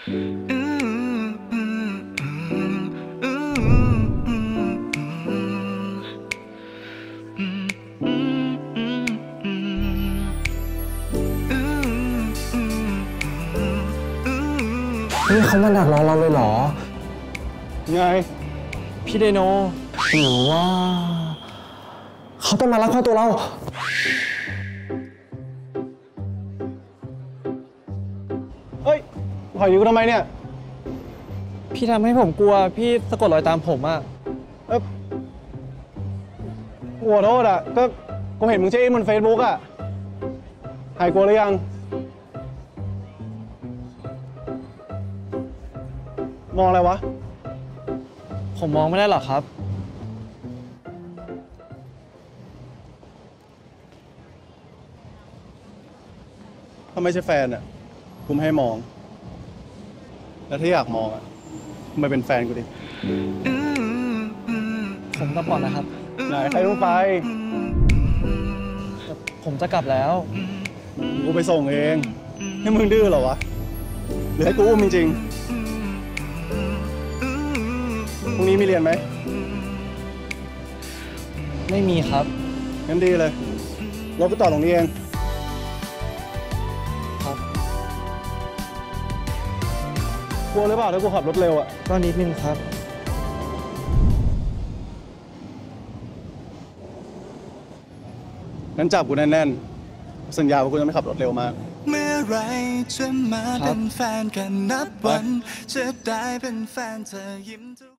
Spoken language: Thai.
นี่เขามาดักรอเราเลยเหรอไงพี่ไดโนหรือว่าเขาต้องมาลักพาตัวเราเฮ้ยปล่อยอยู่กูทำไมเนี่ยพี่ทำให้ผมกลัวพี่สะกดรอยตามผมอ่ะกูขอโทษอ่ะก็กูเห็นมึงเช็คอินบน Facebook อ่ะหายกลัวหรือยังมองอะไรวะผมมองไม่ได้หรอกครับถ้าไม่ใช่แฟนอ่ะกูไม่ให้มองแล้วถ้าอยากมองอ่ะมาเป็นแฟนกูดิผมกลับก่อนนะครับไหนใครต้องไปผมจะกลับแล้วกูไปส่งเองให้มึงดื้อเหรอวะหรือให้กูอุ้มจริงๆพรุ่งนี้มีเรียนไหมไม่มีครับงั้นดีเลยรถก็ต่อตรงนี้เองครับกลัวหรือเปล่าถ้ากูขับรถเร็วอ่ะก็นิดนึงครับงั้นจับกูแน่นๆสัญญาว่ากูจะไม่ขับรถเร็วมากเมื่อไรจะมาเป็นแฟนกันนับวันจะได้เป็นแฟนเธอยิ้มทุก